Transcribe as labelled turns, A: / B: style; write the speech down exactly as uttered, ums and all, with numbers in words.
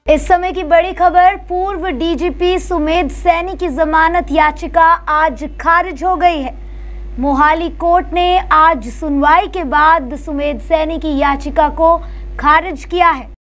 A: इस समय की बड़ी खबर, पूर्व डीजीपी सुमेध सैनी की जमानत याचिका आज खारिज हो गई है। मोहाली कोर्ट ने आज सुनवाई के बाद सुमेध सैनी की याचिका को खारिज किया है।